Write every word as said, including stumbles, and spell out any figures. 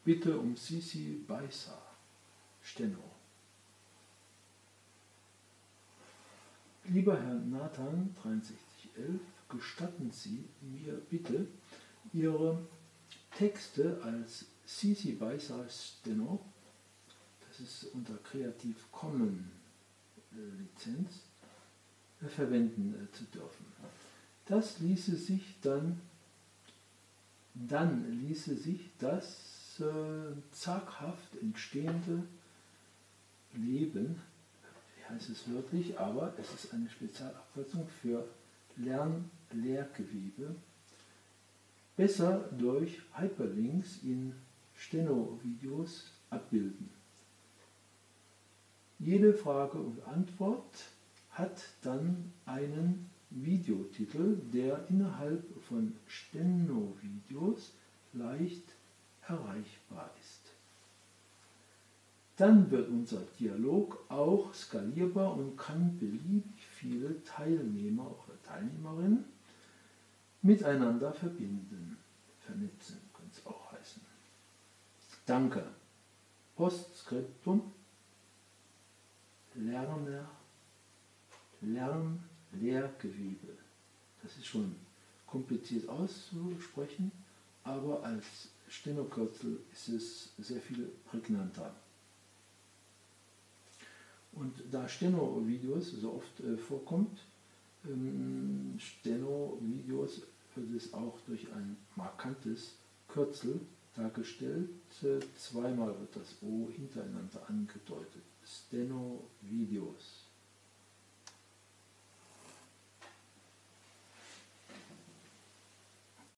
Bitte um Sisi Baisa, Steno. Lieber Herr Nathan dreiundsechzig elf, gestatten Sie mir bitte, Ihre Texte als Sisi Baisa Steno, das ist unter Creative Commons Lizenz, verwenden äh, zu dürfen. Das ließe sich dann, dann ließe sich das äh, zaghaft entstehende Leben, wie heißt es wörtlich, aber es ist eine Spezialabkürzung für Lern-Lehrgewebe, besser durch Hyperlinks in Steno-Videos abbilden. Jede Frage und Antwort hat dann einen Videotitel, der innerhalb von Steno-Videos leicht erreichbar ist. Dann wird unser Dialog auch skalierbar und kann beliebig viele Teilnehmer oder Teilnehmerinnen miteinander verbinden, vernetzen, kann es auch heißen. Danke. Postskriptum. Lerner, Lern-Lehrgewebe. Das ist schon kompliziert auszusprechen, aber als Steno-Kürzel ist es sehr viel prägnanter. Und da Steno-Videos so oft äh, vorkommt, ähm, Steno-Videos wird es auch durch ein markantes Kürzel dargestellt. Äh, zweimal wird das O hintereinander angedeutet. Steno-Videos.